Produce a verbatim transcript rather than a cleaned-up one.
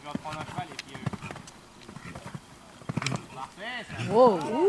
vas prendre un cheval et puis... Euh... Parfait, ça. Wow.